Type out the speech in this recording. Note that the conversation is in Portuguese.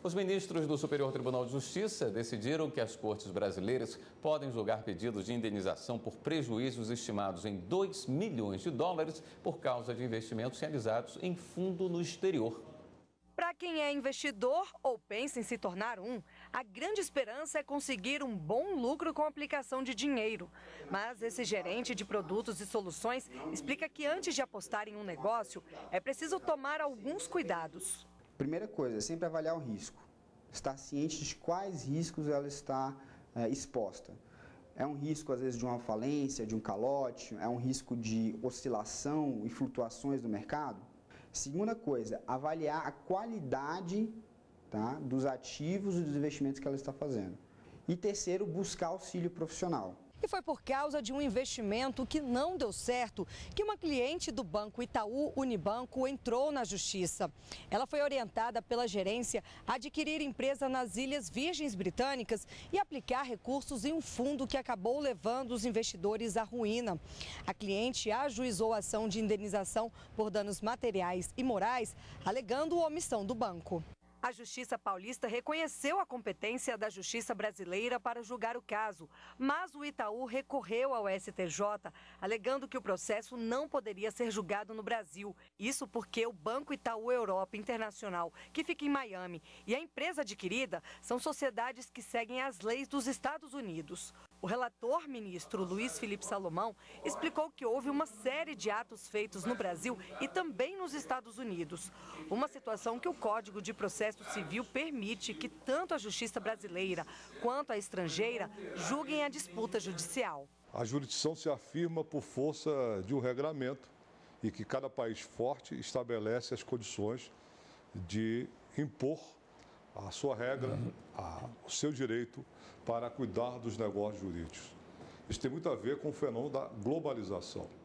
Os ministros do Superior Tribunal de Justiça decidiram que as cortes brasileiras podem julgar pedidos de indenização por prejuízos estimados em 2 milhões de dólares por causa de investimentos realizados em fundo no exterior. Para quem é investidor ou pensa em se tornar a grande esperança é conseguir um bom lucro com a aplicação de dinheiro. Mas esse gerente de produtos e soluções explica que antes de apostar em um negócio, é preciso tomar alguns cuidados. Primeira coisa, é sempre avaliar o risco. Estar ciente de quais riscos ela está exposta. É um risco, às vezes, de uma falência, de um calote, é um risco de oscilação e flutuações do mercado. Segunda coisa, avaliar a qualidade, tá, dos ativos e dos investimentos que ela está fazendo. E terceiro, buscar auxílio profissional. E foi por causa de um investimento que não deu certo que uma cliente do Banco Itaú Unibanco entrou na justiça. Ela foi orientada pela gerência a adquirir empresa nas Ilhas Virgens Britânicas e aplicar recursos em um fundo que acabou levando os investidores à ruína. A cliente ajuizou a ação de indenização por danos materiais e morais, alegando omissão do banco. A Justiça Paulista reconheceu a competência da Justiça Brasileira para julgar o caso, mas o Itaú recorreu ao STJ, alegando que o processo não poderia ser julgado no Brasil. Isso porque o Banco Itaú Europa Internacional, que fica em Miami, e a empresa adquirida são sociedades que seguem as leis dos Estados Unidos. O relator, ministro Luiz Felipe Salomão, explicou que houve uma série de atos feitos no Brasil e também nos Estados Unidos. Uma situação que o Código de Processo Civil permite que tanto a Justiça brasileira quanto a estrangeira julguem a disputa judicial. A jurisdição se afirma por força de um regulamento e que cada país forte estabelece as condições de impor a sua regra, o seu direito para cuidar dos negócios jurídicos. Isso tem muito a ver com o fenômeno da globalização.